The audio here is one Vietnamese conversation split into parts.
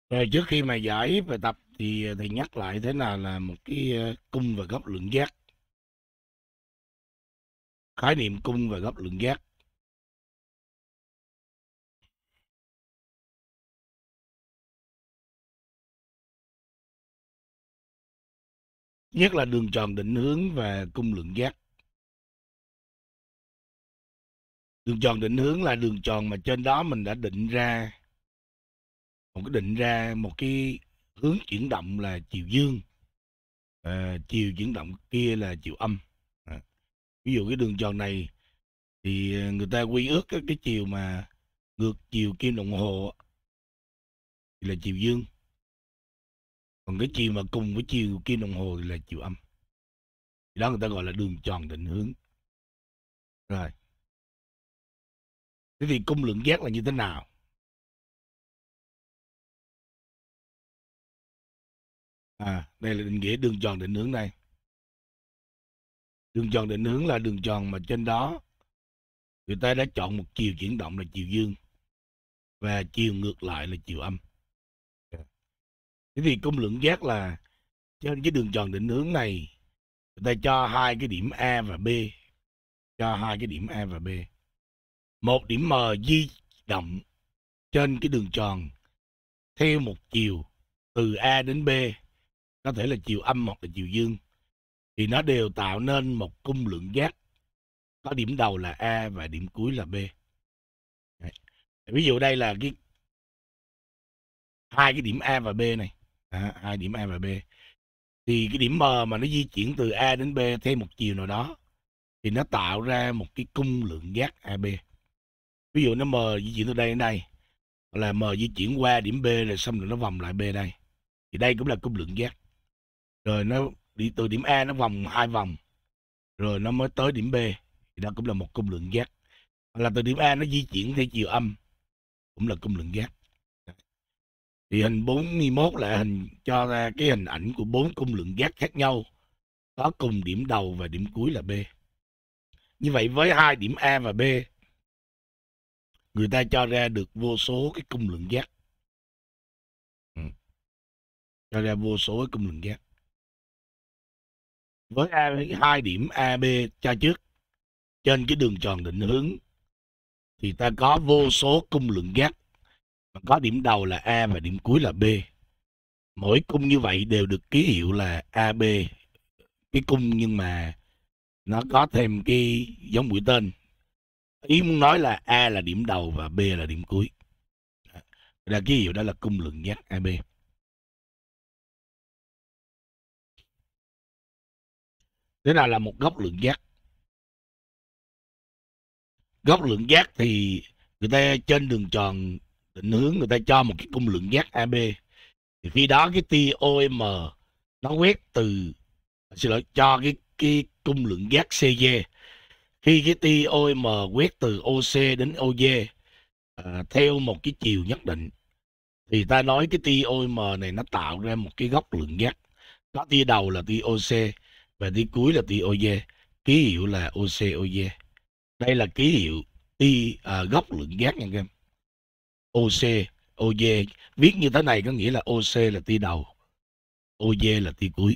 Rồi trước khi mà giải bài tập thì thầy nhắc lại thế nào là một cái cung và góc lượng giác. Khái niệm cung và góc lượng giác. Nhất là đường tròn định hướng và cung lượng giác. Đường tròn định hướng là đường tròn mà trên đó mình đã định ra một cái hướng chuyển động là chiều dương, chiều chuyển động kia là chiều âm. À, ví dụ cái đường tròn này thì người ta quy ước cái chiều mà ngược chiều kim đồng hồ thì là chiều dương, còn cái chiều mà cùng với chiều kim đồng hồ thì là chiều âm. Thì đó người ta gọi là đường tròn định hướng. Rồi, thế thì cung lượng giác là như thế nào? Đây là định nghĩa đường tròn định hướng này. Đường tròn định hướng là đường tròn mà trên đó người ta đã chọn một chiều chuyển động là chiều dương và chiều ngược lại là chiều âm. Thế thì cung lượng giác là trên cái đường tròn định hướng này người ta cho hai cái điểm A và B, cho hai cái điểm A và B. Một điểm M di động trên cái đường tròn theo một chiều từ A đến B, có thể là chiều âm hoặc là chiều dương, thì nó đều tạo nên một cung lượng giác có điểm đầu là A và điểm cuối là B. Đấy. Ví dụ đây là hai cái điểm A và B này, hai điểm A và B, thì cái điểm M mà nó di chuyển từ A đến B theo một chiều nào đó thì nó tạo ra một cái cung lượng giác AB. Ví dụ nó M di chuyển từ đây đến đây, hoặc là M di chuyển qua điểm B rồi xong rồi nó vòng lại B đây, thì đây cũng là cung lượng giác. Rồi nó đi từ điểm A nó vòng hai vòng rồi nó mới tới điểm B, thì đó cũng là một cung lượng giác. Hoặc là từ điểm A nó di chuyển theo chiều âm cũng là cung lượng giác. Thì hình 41 là hình cho ra cái hình ảnh của bốn cung lượng giác khác nhau, có cùng điểm đầu và điểm cuối là B. Như vậy với hai điểm A và B, người ta cho ra được vô số cái cung lượng giác. Cho ra vô số cái cung lượng giác. Với hai điểm AB cho trước trên cái đường tròn định hướng thì ta có vô số cung lượng giác, và có điểm đầu là A và điểm cuối là B. Mỗi cung như vậy đều được ký hiệu là AB, cái cung nhưng mà nó có thêm cái giống mũi tên. Ý muốn nói là A là điểm đầu và B là điểm cuối. Là ký hiệu đó là cung lượng giác AB. Thế nào là một góc lượng giác? Góc lượng giác thì người ta trên đường tròn định hướng người ta cho một cái cung lượng giác AB, thì khi đó cái tia OM nó quét từ, xin lỗi, cho cái cung lượng giác CG. Khi cái tia OM quét từ OC đến OD theo một cái chiều nhất định, thì ta nói cái tia OM này nó tạo ra một cái góc lượng giác, có tia đầu là tia OC và tia cuối là tia OD, ký hiệu là OC/OD. Đây là ký hiệu góc lượng giác nha các em. OC, OD viết như thế này có nghĩa là OC là tia đầu, OD là tia cuối.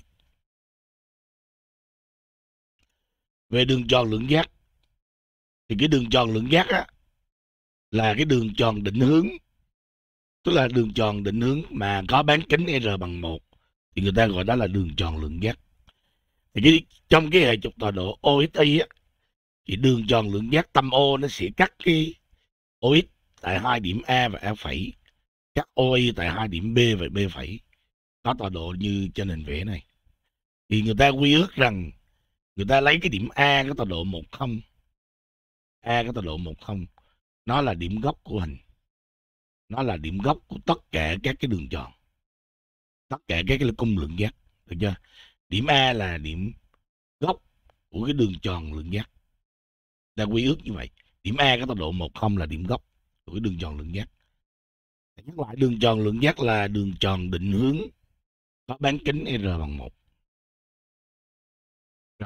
Về đường tròn lượng giác thì cái đường tròn lượng giác á là cái đường tròn định hướng, tức là đường tròn định hướng mà có bán kính R bằng 1 thì người ta gọi đó là đường tròn lượng giác. Thì trong cái hệ trục tọa độ OXY á, thì đường tròn lượng giác tâm O nó sẽ cắt cái OX tại hai điểm A và A phẩy, cắt OY tại hai điểm B và B phẩy, có tọa độ như trên hình vẽ này. Thì người ta quy ước rằng người ta lấy cái điểm A có tọa độ 10, A có tọa độ 10, nó là điểm gốc của hình, nó là điểm gốc của tất cả các cái đường tròn, tất cả các cái cung lượng giác, được chưa? Điểm A là điểm gốc của cái đường tròn lượng giác, ta quy ước như vậy. Điểm A có tọa độ 10 là điểm gốc của cái đường tròn lượng giác. Nhắc lại, đường tròn lượng giác là đường tròn định hướng có bán kính R bằng 1. Rồi.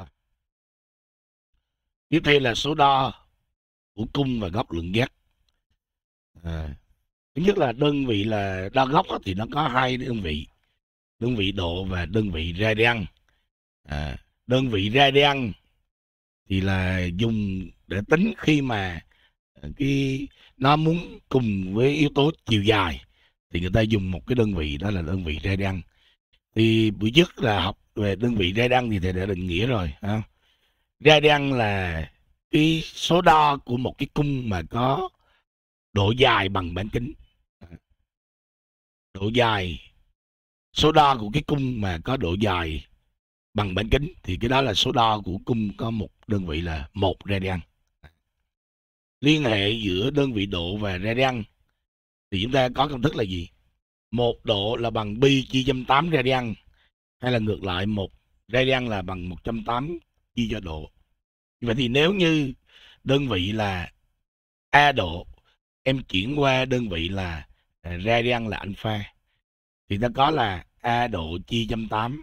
Tiếp theo là số đo của cung và góc lượng giác. Thứ nhất là đơn vị là đo góc thì nó có hai đơn vị độ và đơn vị radian. Đơn vị radian thì là dùng để tính khi mà cái nó muốn cùng với yếu tố chiều dài, thì người ta dùng một cái đơn vị đó là đơn vị radian. Thì buổi trước là học về đơn vị radian thì thầy đã định nghĩa rồi ha. Radian là cái số đo của một cái cung mà có độ dài bằng bán kính. Độ dài, số đo của cái cung mà có độ dài bằng bán kính thì cái đó là số đo của cung có một đơn vị là 1 radian. Liên hệ giữa đơn vị độ và radian thì chúng ta có công thức là gì? 1 độ là bằng pi chia cho 8 radian, hay là ngược lại 1 radian là bằng 180 chia cho độ. Vậy thì nếu như đơn vị là A độ, em chuyển qua đơn vị là radian là alpha, thì ta có là A độ chia 180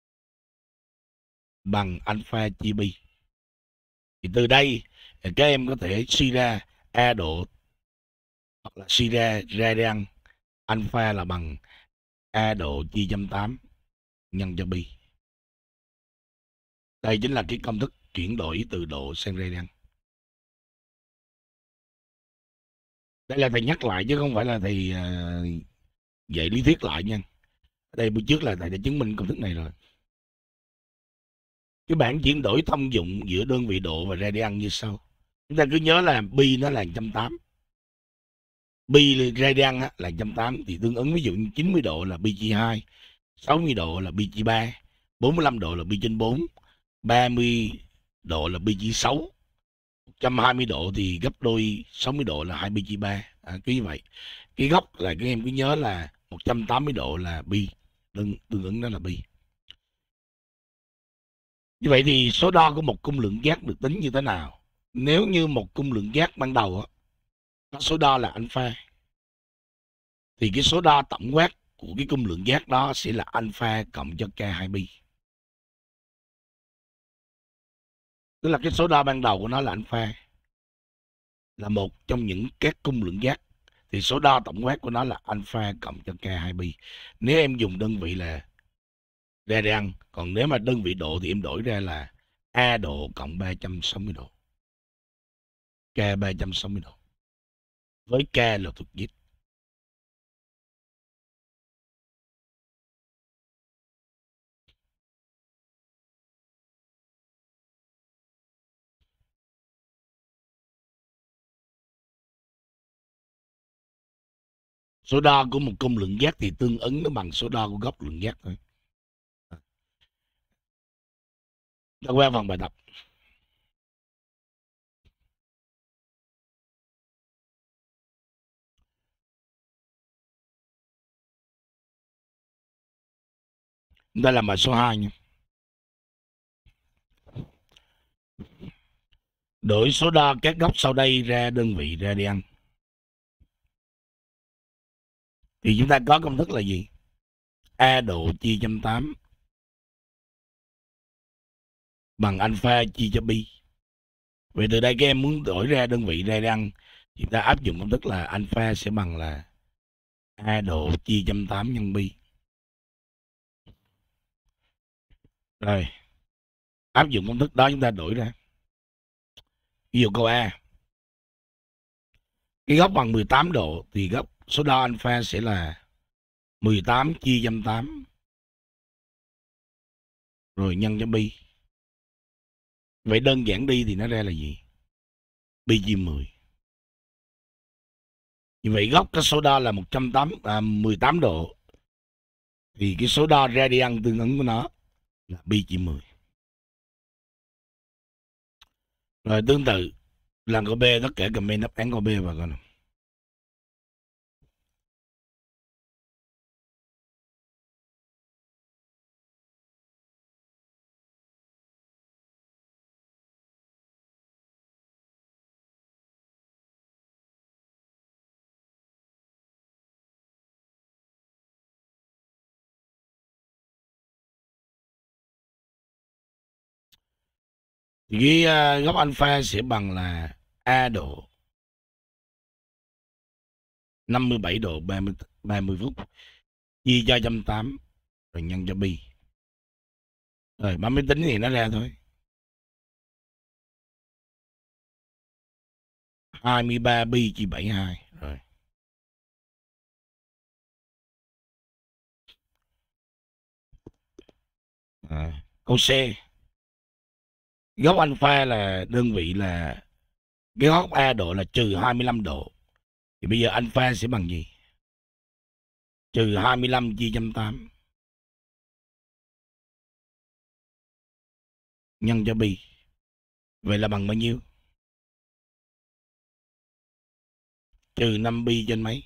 bằng alpha chia pi. Thì từ đây các em có thể suy ra A độ hoặc là suy ra radian alpha là bằng A độ chia 180 nhân cho pi. Đây chính là cái công thức chuyển đổi từ độ sang radian. Đây là thầy nhắc lại chứ không phải là thầy dạy lý thuyết lại nha. Đây bữa trước là thầy đã chứng minh công thức này rồi. Cái bảng chuyển đổi thông dụng giữa đơn vị độ và radian như sau. Chúng ta cứ nhớ là pi nó là 180. Pi radian là 180 thì tương ứng ví dụ như 90 độ là pi chia 2, 60 độ là pi chia 3, 45 độ là pi trên 4, 30 độ là pi chia 6, 120 độ thì gấp đôi 60 độ là 2 pi chia 3. Cứ như vậy. Cái góc là các em cứ nhớ là 180 độ là pi, tương ứng đó là pi. Như vậy thì số đo của một cung lượng giác được tính như thế nào? Nếu như một cung lượng giác ban đầu có số đo là alpha, thì cái số đo tổng quát của cái cung lượng giác đó sẽ là alpha cộng cho k2pi. Tức là cái số đo ban đầu của nó là alpha, là một trong những các cung lượng giác, thì số đo tổng quát của nó là alpha cộng cho k2pi. Nếu em dùng đơn vị là radian, còn nếu mà đơn vị độ thì em đổi ra là A độ cộng 360 độ, K 360 độ, với K là thuộc dịch. Số đo của một cung lượng giác thì tương ứng nó bằng số đo của góc lượng giác thôi. Ta qua phần bài tập. Chúng ta làm bài số 2 nha. Đổi số đo các góc sau đây ra đơn vị radian. Thì chúng ta có công thức là gì? A độ chia 180 bằng alpha chia cho pi. Vậy từ đây các em muốn đổi ra đơn vị radian thì ta áp dụng công thức là alpha sẽ bằng là A độ chia 180 nhân pi. Rồi, áp dụng công thức đó chúng ta đổi ra. Ví dụ câu A, cái góc bằng 18 độ thì góc số đo alpha sẽ là 18 chia 180 rồi nhân cho pi. Vậy đơn giản đi thì nó ra là gì? Pi chia 10. Như vậy góc cái số đo là 18 độ thì cái số đo radian tương ứng của nó là pi chia 10. Rồi tương tự lần câu B, tất cả comment đáp án câu B vào coi nào. Thì cái góc alpha sẽ bằng là A độ 57 độ 30 phút. Chia cho 180 rồi nhân cho pi. Rồi bấm máy tính thì nó ra thôi. 23 pi chia 72. Rồi. Câu C. Góc alpha là đơn vị là cái góc A độ là trừ 25 độ. Thì bây giờ alpha sẽ bằng gì? Trừ 25 chia 180 nhân cho pi. Vậy là bằng bao nhiêu? Trừ 5 pi trên mấy?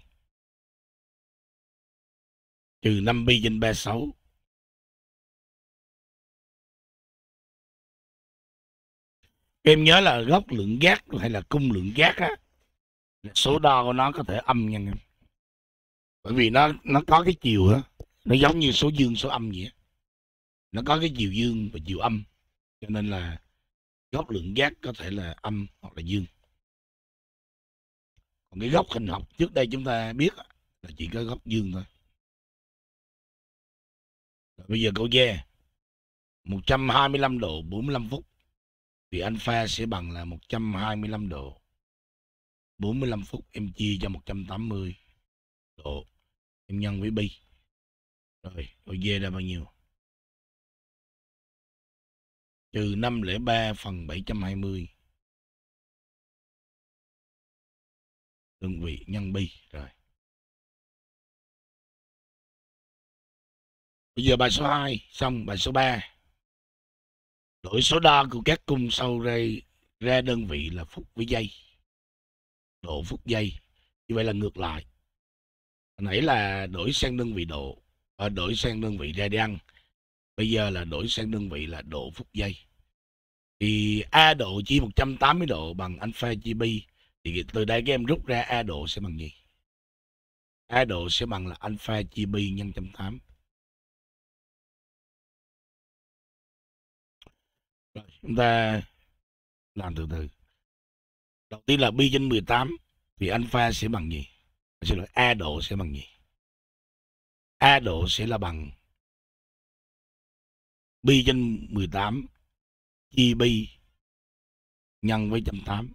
Trừ 5 pi trên 36. Em nhớ là góc lượng giác hay là cung lượng giác á, số đo của nó có thể âm nha em. Bởi vì nó có cái chiều á, nó giống như số dương số âm vậy á. Nó có cái chiều dương và chiều âm, cho nên là góc lượng giác có thể là âm hoặc là dương. Còn cái góc hình học trước đây chúng ta biết là chỉ có góc dương thôi. Rồi bây giờ câu D. 125 độ 45 phút thì alpha sẽ bằng là 125 độ 45 phút em chia cho 180 độ em nhân với pi. Rồi câu D ra bao nhiêu? Trừ 503 phần 720 đơn vị nhân pi. Rồi. Bây giờ bài số 2 xong, bài số 3. Đổi số đo của các cung sau đây ra đơn vị là phút với giây. Độ phút giây. Như vậy là ngược lại. Hồi nãy là đổi sang đơn vị độ, đổi sang đơn vị radian. Bây giờ là đổi sang đơn vị là độ phút giây. Thì A độ chia 180 độ bằng alpha chia pi. Thì từ đây các em rút ra A độ sẽ bằng gì? A độ sẽ bằng là alpha chia pi nhân 180. Rồi, chúng ta làm từ từ. Đầu tiên là pi trên 18 thì alpha sẽ bằng gì? Xin lỗi, A độ sẽ bằng gì? A độ sẽ là bằng pi trên 18 chia pi nhân với 180.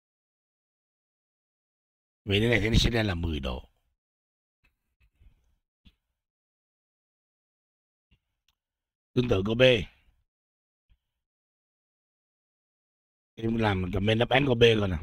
Vậy cái này thì nó sẽ ra là 10 độ. Tương tự câu B. Em làm comment đáp án câu B coi nào.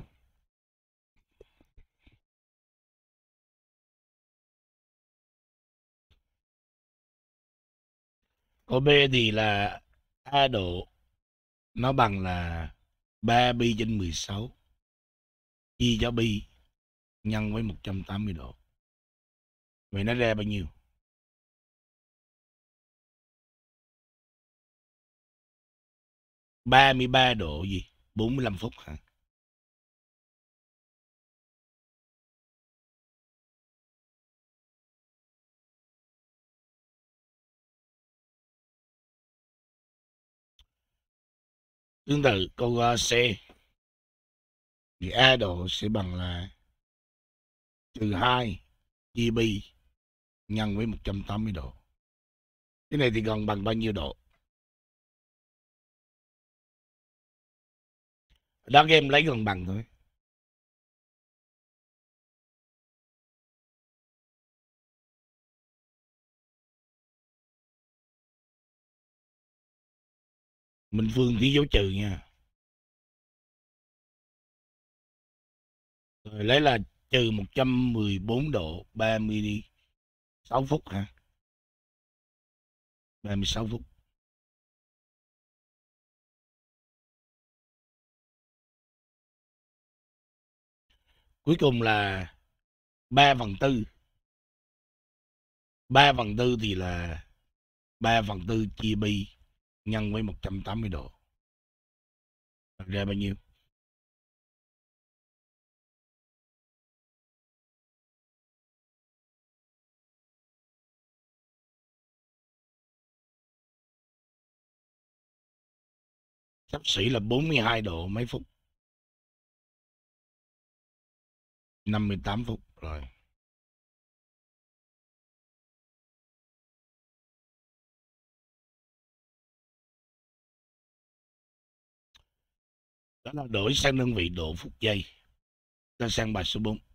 Câu B thì là A độ nó bằng là 3 pi trên 16 chia cho pi nhân với 180 độ. Vậy nó ra bao nhiêu? 33 độ gì? 45 phút hả? Tương tự câu C thì A độ sẽ bằng là trừ 2 chia pi nhân với 180 độ. Cái này thì còn bằng bao nhiêu độ? Đó các em lấy gần bằng thôi. Minh Phương thiếu dấu trừ nha. Rồi lấy là trừ 114 độ 36 phút hả? 36 phút. Cuối cùng là 3/4. 3/4 thì là 3/4 chia pi nhân với 180 độ. Ra bao nhiêu? Xấp xỉ là 42 độ mấy phút. 58 phút rồi. Đó là đổi sang đơn vị độ phút giây. Ta sang bài số 4.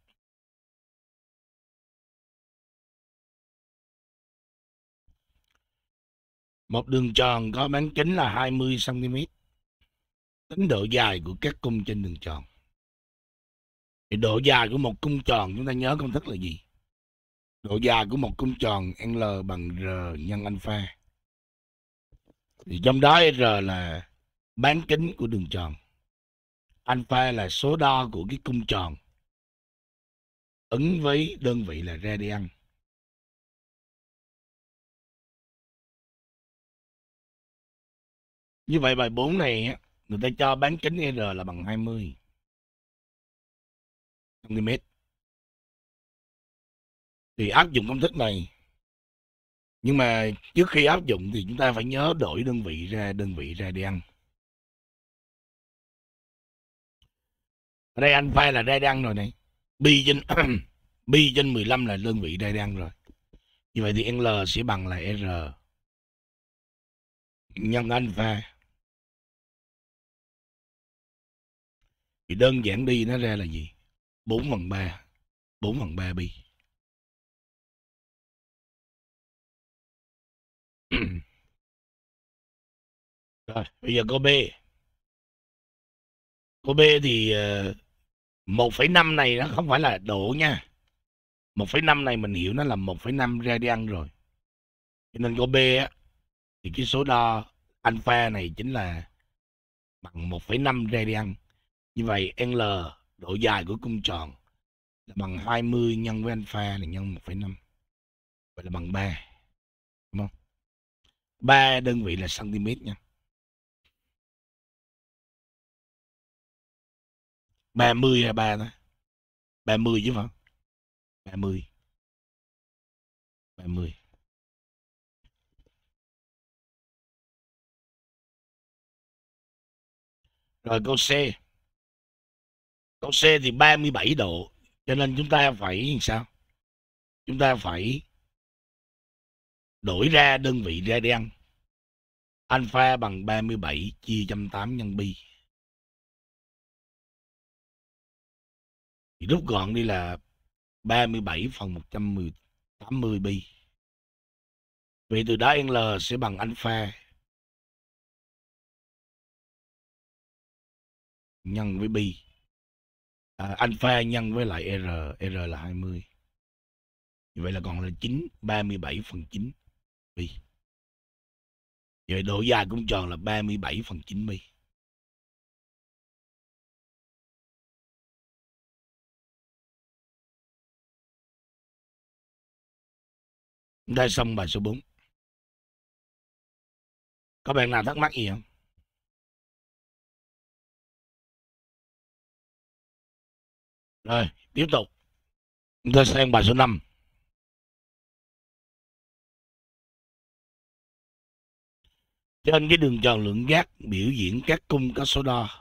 Một đường tròn có bán kính là 20 cm. Tính độ dài của các cung trên đường tròn. Thì độ dài của một cung tròn chúng ta nhớ công thức là gì? Độ dài của một cung tròn L bằng R nhân alpha. Thì trong đó R là bán kính của đường tròn. Alpha là số đo của cái cung tròn ứng với đơn vị là radian. Như vậy bài 4 này người ta cho bán kính R là bằng 20 cm. Thì áp dụng công thức này. Nhưng mà trước khi áp dụng thì chúng ta phải nhớ đổi đơn vị ra đơn vị radian. Ở đây alpha là radian rồi này. Pi trên pi trên 15 là đơn vị radian rồi. Như vậy thì L sẽ bằng là R nhân alpha. Thì đơn giản đi nó ra là gì? 4/3. 4/3 pi. Rồi, bây giờ câu B. Câu B thì 1,5 này nó không phải là độ nha. 1,5 này mình hiểu nó là 1,5 radian rồi. Cho nên câu B á, thì cái số đo alpha này chính là bằng 1,5 radian. Như vậy L độ dài của cung tròn là bằng 20 nhân với alpha là nhân 1,5. Vậy là bằng 3. Đúng không? 3 đơn vị là cm nha. 30 hay 3 đó. 30 chứ phải không? 30. 30. Rồi câu C. Câu C thì 37 độ. Cho nên chúng ta phải làm sao? Chúng ta phải đổi ra đơn vị radian. Alpha bằng 37 chia 180 nhân pi. Thì rút gọn đi là 37 phần 180 pi. Vậy từ đó L sẽ bằng alpha nhân với pi. Alpha nhân với lại R là 20. Vậy là còn là 9, 37 phần 9 pi. Vậy độ dài cung tròn là 37 phần 9 pi. Chúng ta xong bài số 4. Có bạn nào thắc mắc gì không? Rồi, tiếp tục. Chúng ta sang bài số 5. Trên cái đường tròn lượng giác biểu diễn các cung có số đo.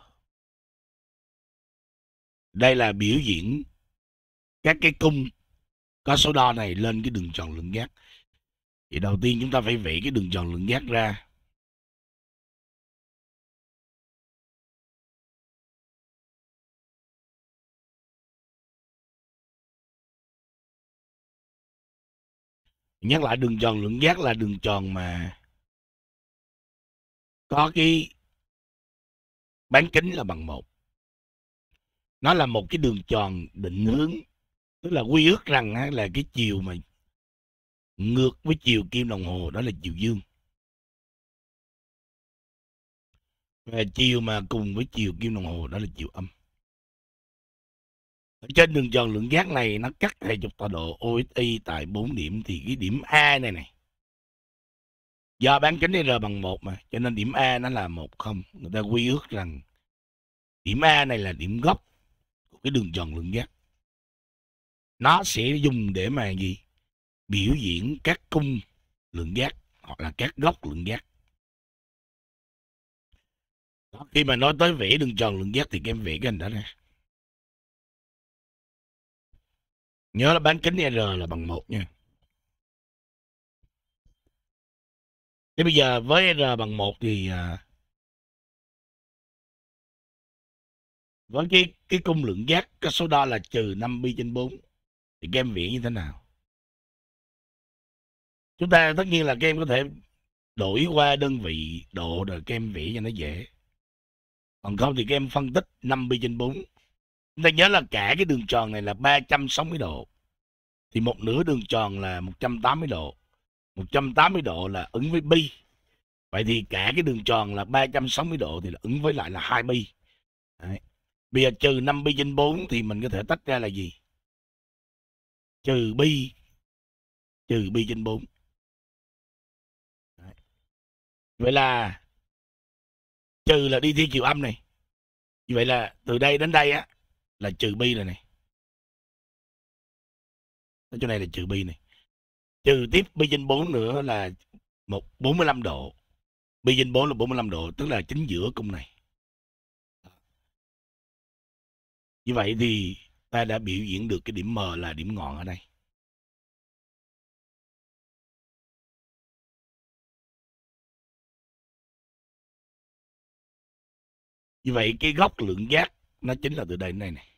Đây là biểu diễn các cái cung có số đo này lên cái đường tròn lượng giác. Thì đầu tiên chúng ta phải vẽ cái đường tròn lượng giác ra. Nhắc lại đường tròn lượng giác là đường tròn mà có cái bán kính là bằng 1. Nó là một cái đường tròn định hướng. Tức là quy ước rằng là cái chiều mà ngược với chiều kim đồng hồ đó là chiều dương. Và chiều mà cùng với chiều kim đồng hồ đó là chiều âm. Ở trên đường tròn lượng giác này nó cắt hệ trục tọa độ OSI tại 4 điểm. Thì cái điểm A này này, do bán kính R bằng 1 mà, cho nên điểm A nó là 10. Người ta quy ước rằng điểm A này là điểm gốc của cái đường tròn lượng giác. Nó sẽ dùng để mà gì? Biểu diễn các cung lượng giác hoặc là các góc lượng giác. Đó, khi mà nói tới vẽ đường tròn lượng giác thì các em vẽ cái hình đó ra. Nhớ là bán kính R là bằng 1 nha. Thế bây giờ với R bằng 1 thì với cái cung lượng giác cái số đo là trừ 5 pi trên 4 thì các em viết như thế nào? Chúng ta tất nhiên là các em có thể đổi qua đơn vị độ rồi các em vẽ cho nó dễ. Còn không thì các em phân tích 5 pi trên 4. Chúng ta nhớ là cả cái đường tròn này là 360 độ. Thì một nửa đường tròn là 180 độ. 180 độ là ứng với pi. Vậy thì cả cái đường tròn là 360 độ thì là ứng với lại là 2 pi. Đấy. Bây giờ trừ 5 pi trên 4 thì mình có thể tách ra là gì? Trừ pi trên 4. Đấy. Vậy là trừ là đi theo chiều âm này. Như vậy là từ đây đến đây á là trừ pi rồi này. Ở chỗ này là trừ pi này. Trừ tiếp pi trên 4 nữa là 45 độ. Pi trên 4 là 45 độ, tức là chính giữa cung này. Như vậy thì ta đã biểu diễn được cái điểm M là điểm ngọn ở đây. Như vậy cái góc lượng giác nó chính là từ đây đến đây này.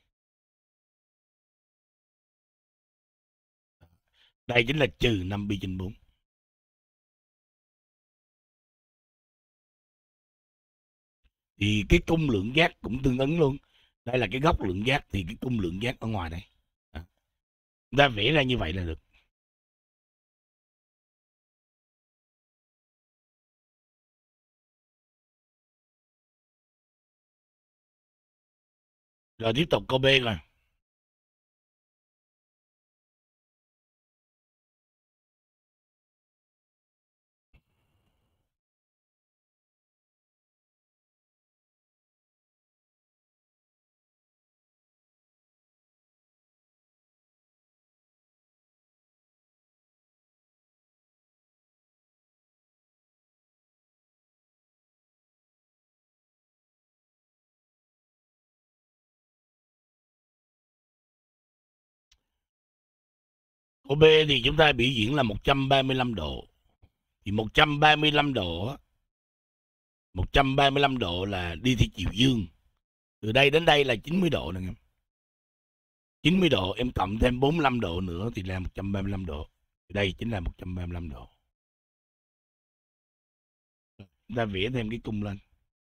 Đây chính là trừ 5 pi trên 4. Thì cái cung lượng giác cũng tương ứng luôn. Đây là cái góc lượng giác thì cái cung lượng giác ở ngoài đây. Chúng ta vẽ ra như vậy là được. Rồi tiếp tục câu B rồi. Câu B thì chúng ta biểu diễn là 135 độ. Thì 135 độ 135 độ là đi theo chiều dương. Từ đây đến đây là 90 độ nè em. 90 độ em cộng thêm 45 độ nữa thì là 135 độ. Đây chính là 135 độ. Chúng ta vẽ thêm cái cung lên.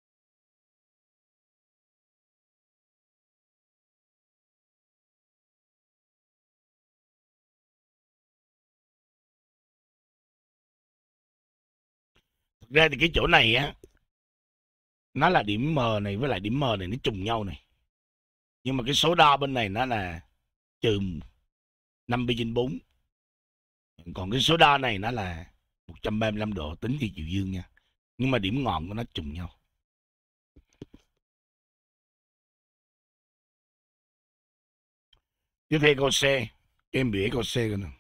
Thực ra thì cái chỗ này á, nó là điểm M này với lại điểm M này nó trùng nhau này. Nhưng mà cái số đo bên này nó là trừ 5 pi trên 4. Còn cái số đo này nó là 135 độ tính thì chiều dương nha. Nhưng mà điểm ngọn của nó trùng nhau. Tiếp theo câu C. Em biểu câu C coi nào.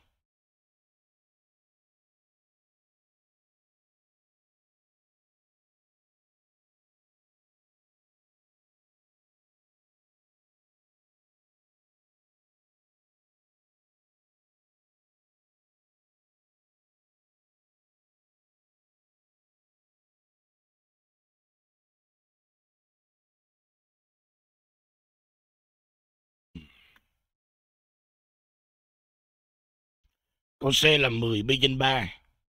Câu C là 10 pi trên 3.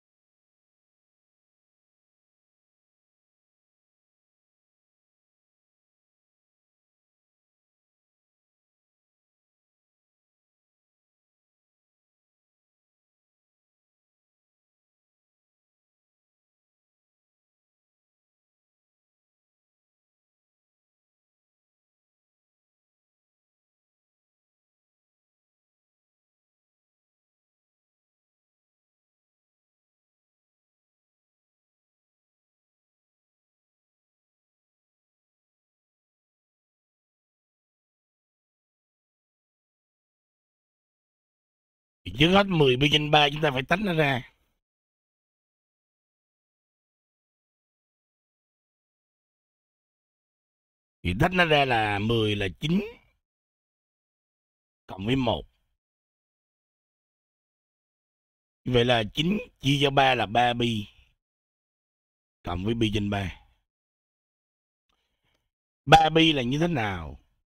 Thì trước hết 10 pi trên 3 chúng ta phải tách nó ra. Thì tách nó ra là 10 là 9 cộng với 1. Vậy là 9 chia cho 3 là 3 pi cộng với pi trên 3. 3 pi là như thế nào?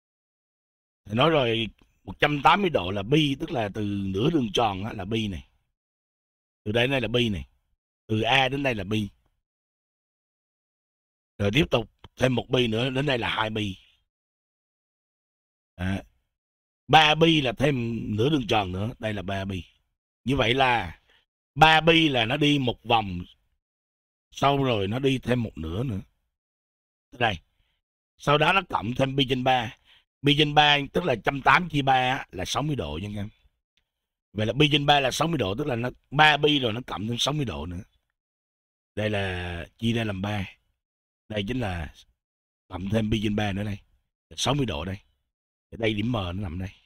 Thì nói rồi, 180 độ là bi, tức là từ nửa đường tròn á, là bi này. Từ đây đến đây là bi này. Từ A đến đây là bi. Rồi tiếp tục thêm một bi nữa, đến đây là 2 bi. À, 3 bi là thêm nửa đường tròn nữa, đây là 3 bi. Như vậy là 3 bi là nó đi một vòng, sau rồi nó đi thêm một nửa nữa. Đây. Sau đó nó cộng thêm pi trên 3. Pi trên 3 tức là 180 chia 3 là 60 độ nha em. Vậy là pi trên 3 là 60 độ, tức là nó 3 pi rồi nó cộng thêm 60 độ nữa. Đây là chia ra làm 3. Đây chính là cộng thêm pi trên 3 nữa đây. 60 độ đây. Đây điểm M nó nằm đây.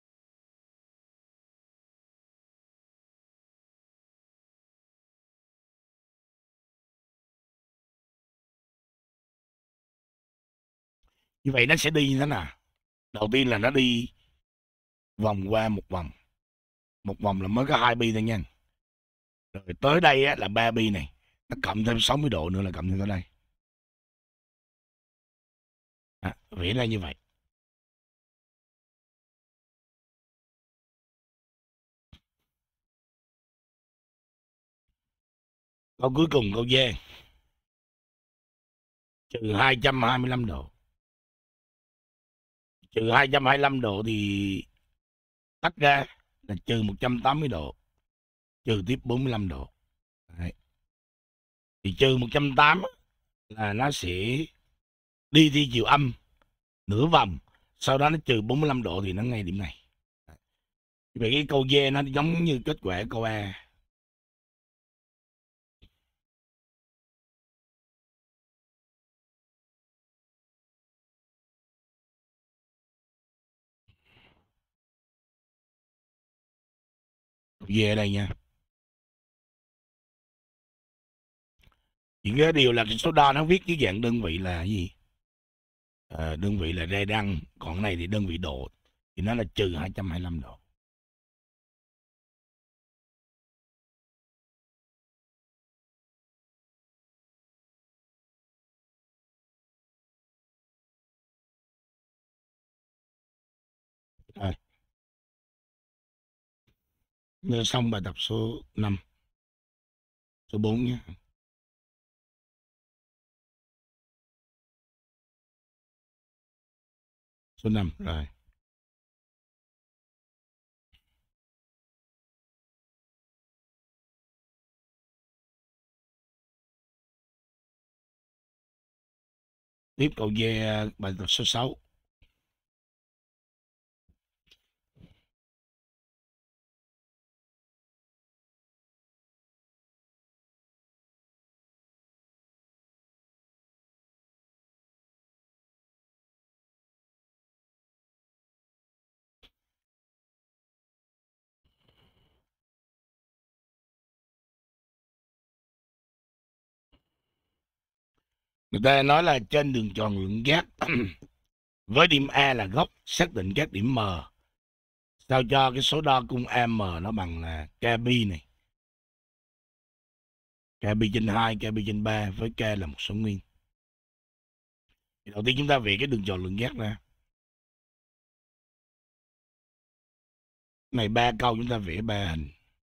Như vậy nó sẽ đi như thế nào? Đầu tiên là nó đi vòng qua một vòng. Một vòng là mới có 2 pi thôi nha. Rồi tới đây á, là 3 pi này. Nó cộng thêm 60 độ nữa là cộng thêm tới đây. Vẽ ra như vậy. Câu cuối cùng câu D. Trừ 225 độ. Trừ 225 độ thì tách ra là trừ 180 độ. Trừ tiếp 45 độ. Đấy. Thì trừ 180 là nó sẽ đi theo chiều âm nửa vòng. Sau đó nó trừ 45 độ thì nó ngay điểm này. Vậy cái câu D nó giống như kết quả câu A. Câu D ở đây nha. Chỉ cái điều là cái số đo nó viết dưới dạng đơn vị là cái gì? Đơn vị là rê đăng, còn cái này thì đơn vị độ, thì nó là trừ 225 độ. Rồi, xong bài tập số 5, số 4 nhé. Số 5 rồi. Tiếp câu D, bài tập số 6. Người ta nói là trên đường tròn lượng giác với điểm A là gốc, xác định các điểm M. Sao cho cái số đo cung AM nó bằng là KB này. KB trên 2, KB trên 3 với K là một số nguyên. Thì đầu tiên chúng ta vẽ cái đường tròn lượng giác ra. Này 3 câu chúng ta vẽ 3 hình.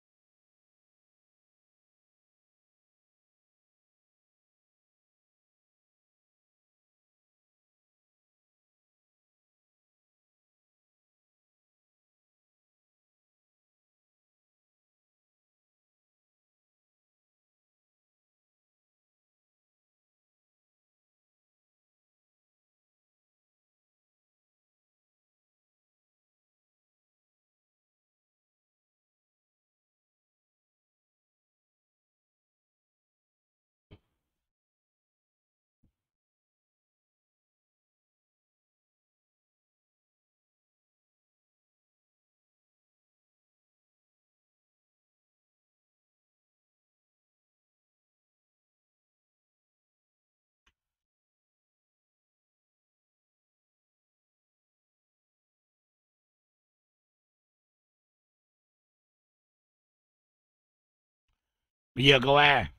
Bây giờ câu A,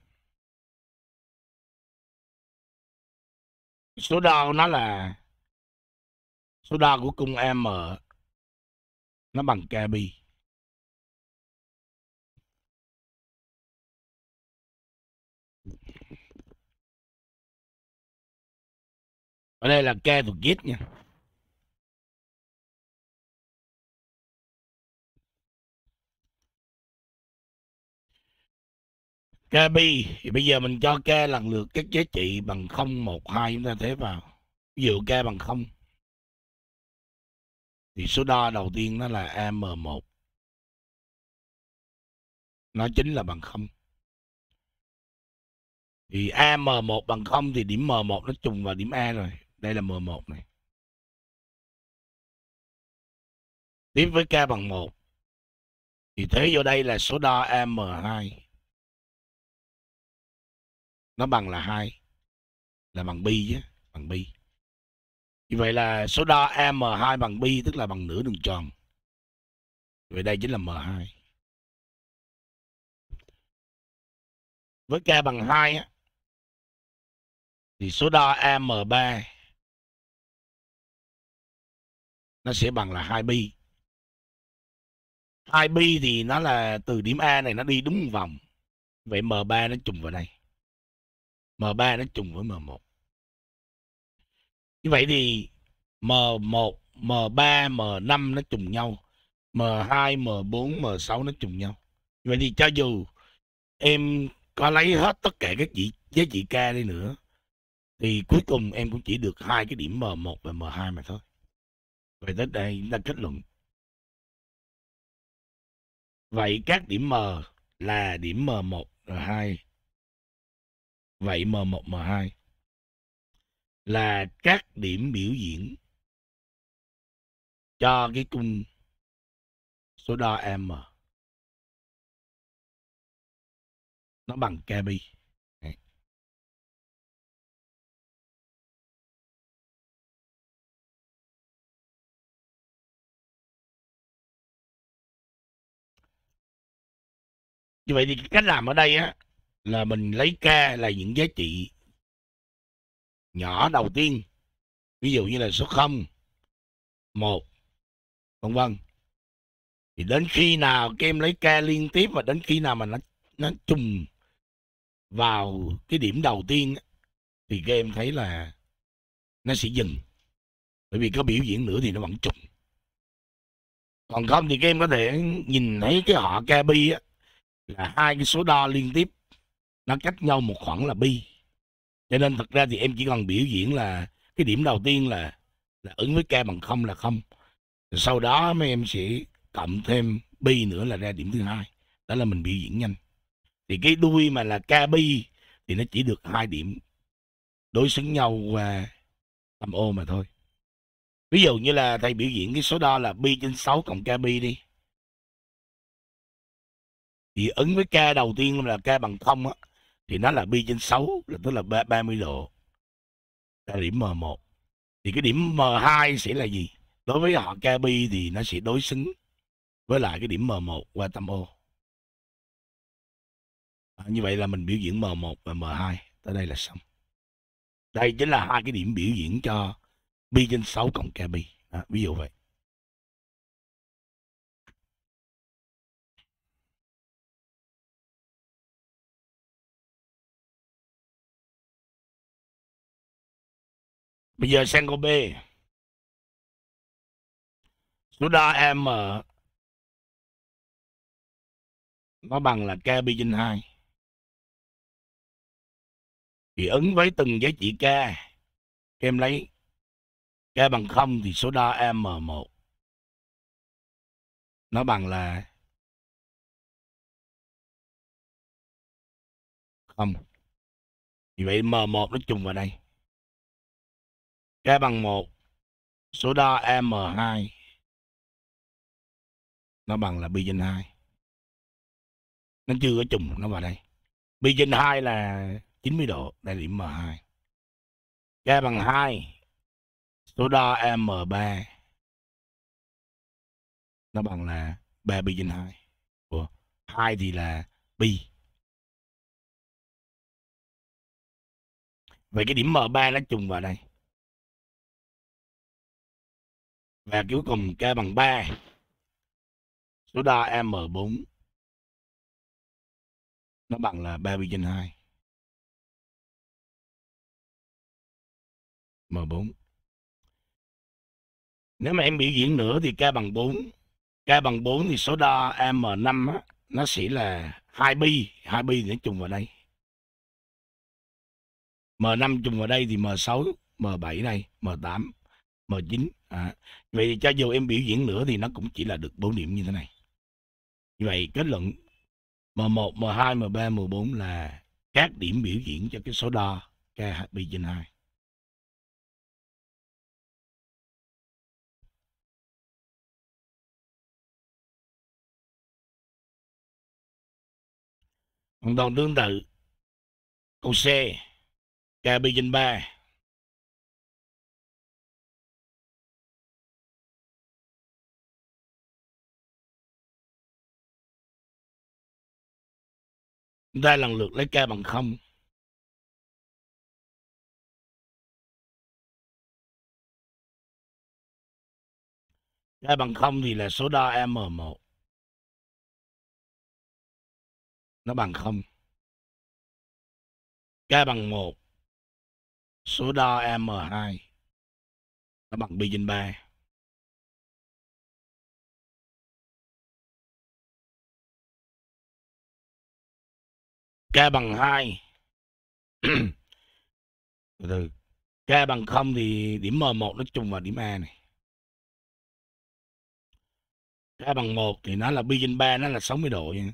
số đo nó là Số đo của cung M nó bằng KB. Ở đây là K thuộc Z nha. KB thì bây giờ mình cho K lần lượt các giá trị bằng 0, 1, 2 chúng ta thế vào. Ví dụ K bằng 0 thì số đo đầu tiên nó là AM1. Nó chính là bằng 0. Thì AM1 bằng 0 thì điểm M1 nó trùng vào điểm A rồi. Đây là M1 này. Tiếp với K bằng 1 thì thế vô đây là số đo AM2. Nó bằng là 2. Là bằng pi chứ. Bằng pi. Như vậy là số đo AM2 bằng pi tức là bằng nửa đường tròn. Vậy đây chính là M2. Với K bằng 2 á, thì số đo AM3 nó sẽ bằng là 2 pi. 2 pi thì nó là từ điểm A này nó đi đúng một vòng. Vậy M3 nó trùng vào đây. M3 nó trùng với M1. Như vậy thì M1, M3, M5 nó trùng nhau. M2, M4, M6 nó trùng nhau. Vậy thì cho dù em có lấy hết tất cả các giá trị K đi nữa thì cuối cùng em cũng chỉ được hai cái điểm M1 và M2 mà thôi. Vậy tới đây chúng ta kết luận. Vậy các điểm M là điểm M1, M2. Vậy M1, M2 là các điểm biểu diễn cho cái cung số đo M. Nó bằng KB. Như vậy thì cách làm ở đây á là mình lấy K là những giá trị nhỏ đầu tiên. Ví dụ như là số 0, 1, vân vân. Thì đến khi nào các em lấy K liên tiếp và đến khi nào mà nó trùng vào cái điểm đầu tiên thì các em thấy là nó sẽ dừng. Bởi vì có biểu diễn nữa thì nó vẫn trùng. Còn không thì các em có thể nhìn thấy cái họ KB á là hai cái số đo liên tiếp nó cách nhau một khoảng là pi. Cho nên thật ra thì em chỉ cần biểu diễn là cái điểm đầu tiên là ứng với K bằng 0 là 0. Sau đó mấy em sẽ cộng thêm pi nữa là ra điểm thứ hai. Đó là mình biểu diễn nhanh. Thì cái đuôi mà là KB thì nó chỉ được 2 điểm đối xứng nhau qua âm ô mà thôi. Ví dụ như là thầy biểu diễn cái số đo là pi trên 6 cộng KB đi. Thì ứng với K đầu tiên là K bằng 0 á, thì nó là pi trên 6, là tức là 30 độ. Là điểm M1. Thì cái điểm M2 sẽ là gì? Đối với họ KB thì nó sẽ đối xứng với lại cái điểm M1 qua tâm ô. Như vậy là mình biểu diễn M1 và M2. Tới đây là xong. Đây chính là hai cái điểm biểu diễn cho pi trên 6 cộng KB. Ví dụ vậy. Bây giờ sang câu B. Số đo M nó bằng là KB trên 2. Thì ứng với từng giá trị K, em lấy K bằng 0 thì số đo M1 nó bằng là 0. Vì vậy M1 nó trùng vào đây. K bằng 1, số đo M2 nó bằng là pi trên 2. Nó chưa có trùng, nó vào đây. Pi trên 2 là 90 độ, đây là điểm M2. K bằng 2, số đo M3 nó bằng là 3 pi trên 2. Ủa, 2 thì là pi. Vậy cái điểm M3 nó trùng vào đây. Và cuối cùng K bằng 3, số đo M4 nó bằng là 3 pi trên 2 M4. Nếu mà em biểu diễn nữa thì K bằng 4. K bằng 4 thì số đo M5 á, nó sẽ là 2 pi. 2 pi thì nó trùng vào đây. M5 trùng vào đây thì M6, M7 đây, M8, M9. Vậy thì cho dù em biểu diễn nữa thì nó cũng chỉ là được 4 điểm như thế này. Như vậy kết luận M1, M2, M3, M4 là các điểm biểu diễn cho cái số đo K pi trên 2. Hoàn toàn tương tự, câu C, K pi trên 3. Chúng ta lần lượt lấy K bằng 0. K bằng 0 thì là số đo M1 nó bằng 0. K bằng 1, số đo M2 nó bằng pi trên 3. K bằng 2. Từ K bằng 0 thì điểm M1 nó trùng vào điểm A này. K bằng 1 thì nó là pi trên 3, nó là 60 độ nha.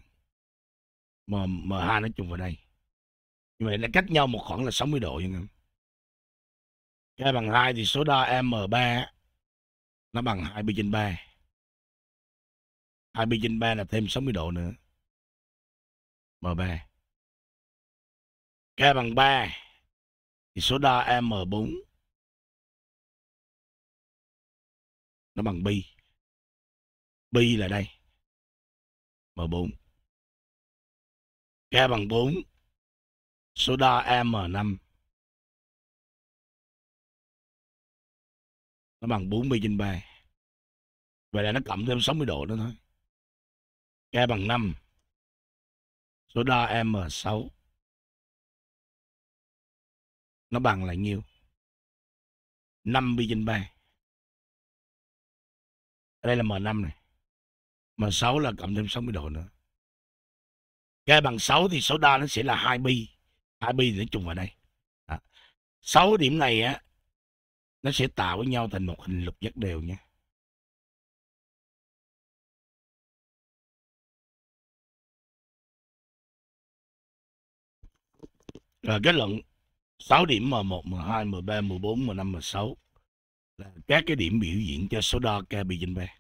M2 nó trùng vào đây. Như vậy là cách nhau một khoảng là 60 độ nha. K bằng 2 thì số đo M3 nó bằng 2 pi trên 3. 2 pi trên 3 là thêm 60 độ nữa. M3. K bằng 3 thì số đo M4 nó bằng pi. Pi là đây. M4. K bằng 4, số đo M5 nó bằng 4 pi trên 3. Vậy là nó cộng thêm 60 độ nữa thôi. K bằng 5, số đo M6 nó bằng là nhiêu? 5 pi trên 3. Ở đây là M5 này. M6 là cộng thêm 60 độ nữa. K bằng 6 thì số đo nó sẽ là 2 pi. 2 pi thì nó trùng vào đây. 6 điểm này á, nó sẽ tạo với nhau thành một hình lục giác đều nha. Rồi kết luận 6 điểm M1, M2, M3, M4, M5, M6 là các cái điểm biểu diễn cho số đo K pi trên 3.